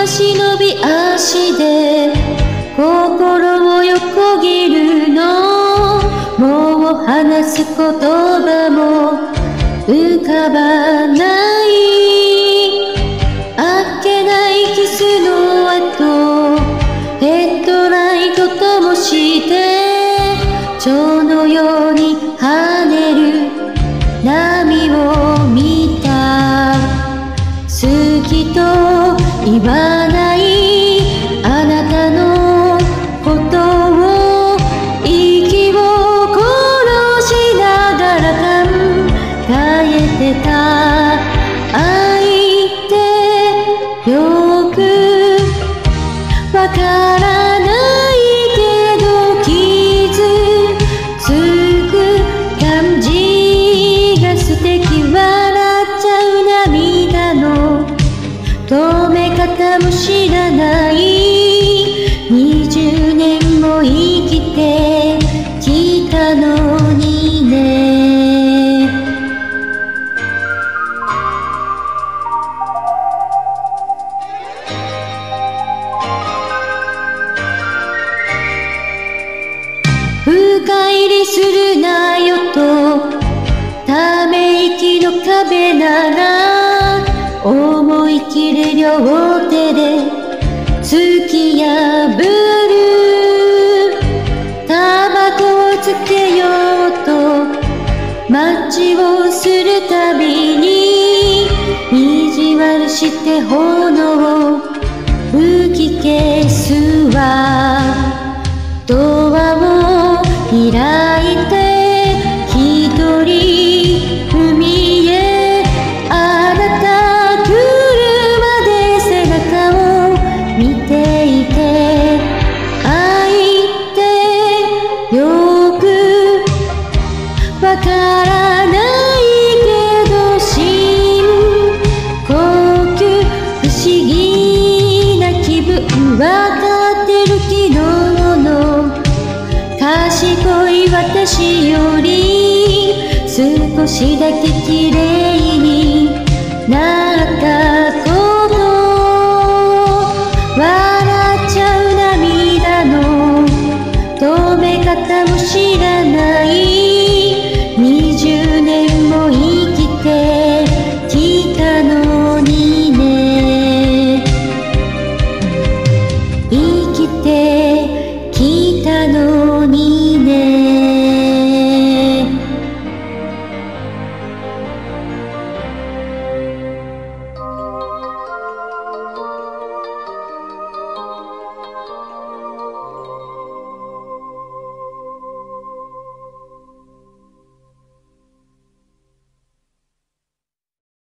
忍び足で心を横切るの。もう話す言葉も浮かばない。あっけないキスの後、ヘッドライトともして蝶のように跳ねる波を見た。好きと言わないあなたのことを、息を殺しながら考えてた。愛ってよくわからないけど傷つく感じが素敵。笑っちゃう涙の止め方も知らない。20年も生きてきたのにね。深入りするなよとため息の壁なら、思い切り両手で突き破る。タバコをつけようとマッチをするたびに、意地悪して炎を吹き消すわ。ドアを開いて一人海へ、あなた来るまで背中を見ていて。愛ってよくわからないけど深呼吸、不思議な気分。わかってる昨日の賢い私より少しだけ綺麗になる。